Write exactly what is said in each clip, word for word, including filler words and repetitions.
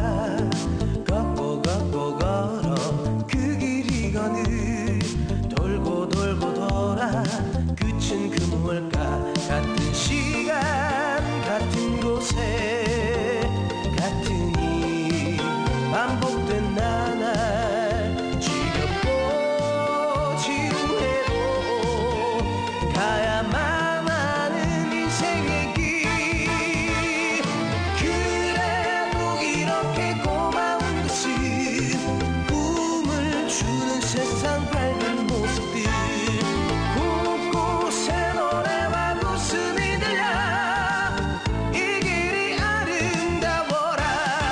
걷고 걷고 걸어 그 길이거늘 돌고 돌고 돌아 끝은 그 무엇일까 같은 시간 같은 곳에 같은 일 반복된 나날 지겹고 지루해도 가야만 하는 인생의 길 그래도 이렇게 고마운 것은 꿈을 주는 세상 밝은 모습들 곳곳에 노래와 웃음이 들려 이 길이 아름다워라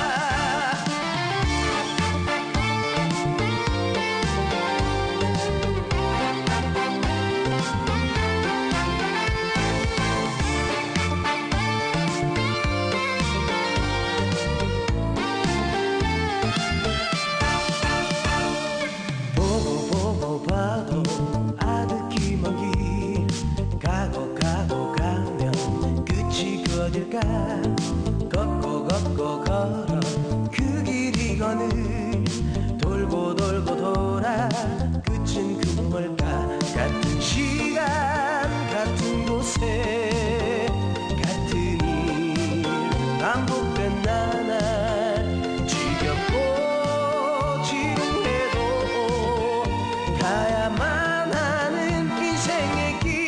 보고 보고 봐도 아득히 먼 길 가고 가고 가면 끝이 그 어딜까 걷고 걷고 걸어 그 길이거늘 돌고 돌고 돌아 끝은 그 무엇일까 같은 시간 같은 곳에 같은 일 반복된 나날 지겹고 지루해도 가야만 하는 인생의 길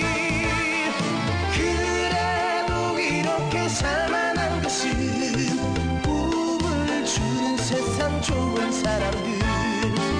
그래도 이렇게 살만한 것은 꿈을 주는 세상 좋은 사람들